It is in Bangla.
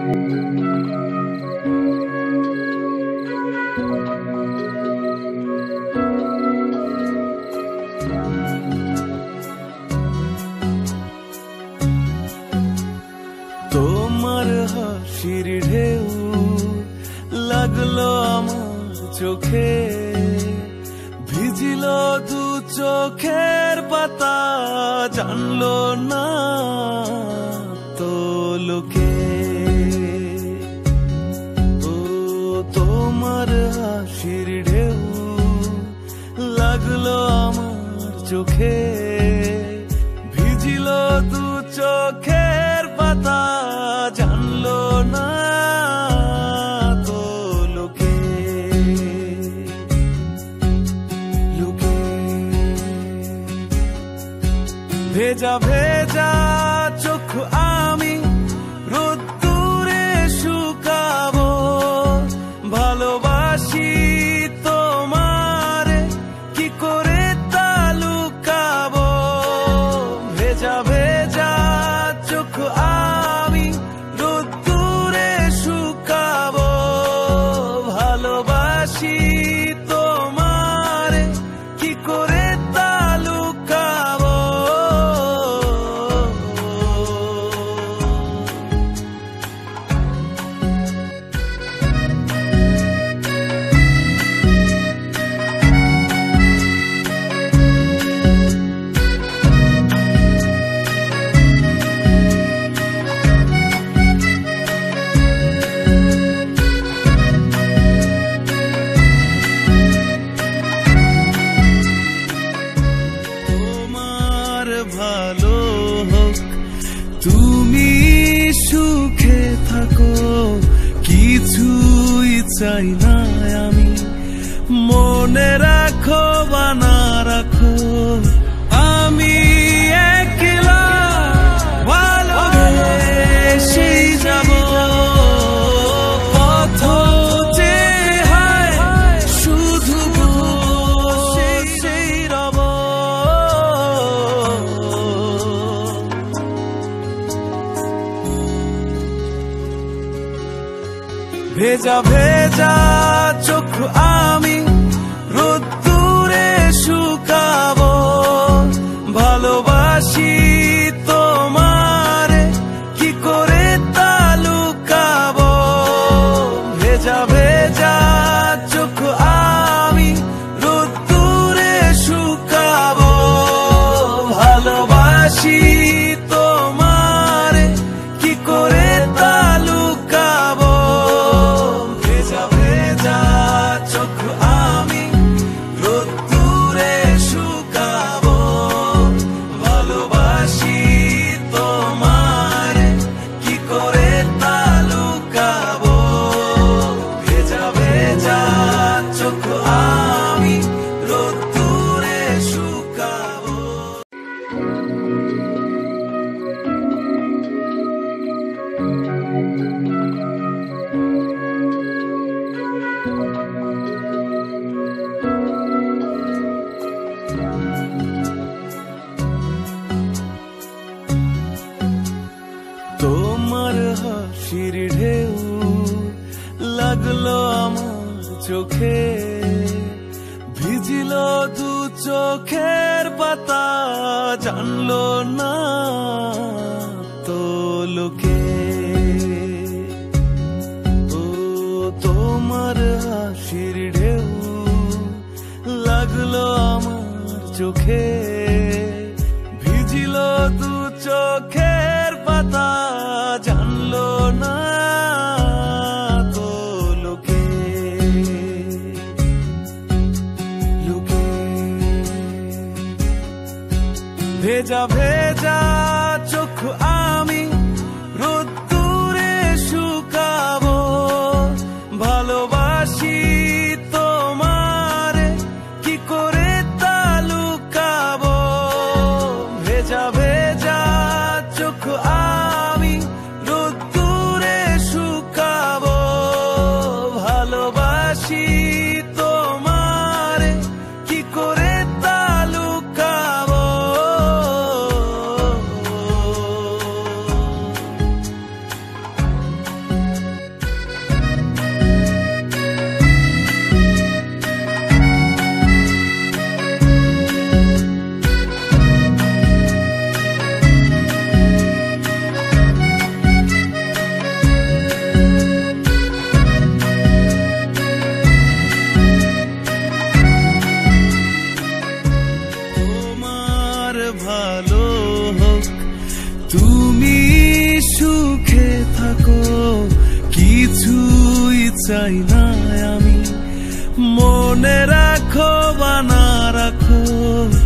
তোমার হাসির ঢেউ লাগলো আমার চোখে, ভিজিল দু চোখের পাতা, জানলো না তো লোকে। ও তোমার হাসির ঢেউ লাগলো আমার চোখে, ভিজিল দু চোখের পাতা, জানলো না তো লোকে। লোকে ভেজা ভেজা চোখ আমি রোদ্দুরে শুকাবো, ভালোবাসি তোমারে কি করে তা লুকাবো। ভেজা ভেজা চোখ আমি রোদ্দুরে শুকাবো, ভালোবাসি তোমারে কি করে তা লুকাবো। তোমার ভালো হোক, তুমি সুখে থাকো, কিছুই চাই না আমি। মনে রাখো বা না রাখো, আমি একলা ভালোবেসেই যাব। পথ যে হায় শুধু সেই রব। ভেজা ভেজা চোখ আমি রোদ্দুরে শুকাবো, ভালোবাসি তোমারে কি করে তা লুকাবো। ভেজা ভেজা চোখ আমি রোদ্দুরে শুকাবো, ভালোবাসি তোমারে কি করে তা লুকাবো। ভেজা ভেজা চোখ আমি রোদ্দুরে শুকাবো, ভালোবাসি তোমারে কি করে তা লুকাবো। ভেজা ভেজা চোখ আমি রোদ্দুরে শুকাবো। তোমার হাসির ঢেউ লাগলো আমার চোখে, ভিজিল দু চোখের পাতা, জানলো না তো লোকে। ও তোমার হাসির ঢেউ লাগলো আমার চোখে, ভিজিল দু চোখের পাতা, জানলো না তো লোকে। লোকে ভেজা ভেজা চোখ আমি রোদ্দুরে শুকাবো, ভালোবাসি তোমারে কি করে তা লুকাবো। ভেজা ভেজা চোখ আমি রোদ্দুরে শুকাবো, ভালোবাসি তোমারে কি করে তা লুকাবো। থাকো, কিছুই চাই না আমি। মনে রাখো বা না রাখো,